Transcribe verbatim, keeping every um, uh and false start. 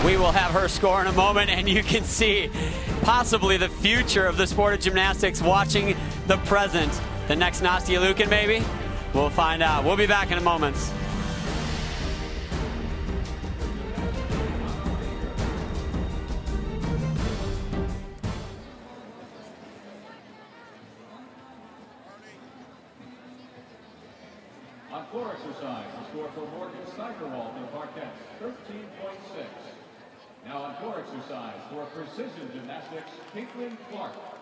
We will have her score in a moment, and you can see possibly the future of the sport of gymnastics watching the present. The next Nastia Liukin, maybe? We'll find out. We'll be back in a moment. On floor exercise, the score for Morgan Steigerwald in Parquet, thirteen point six. Now on floor exercise for precision gymnastics, Caitlin Clark.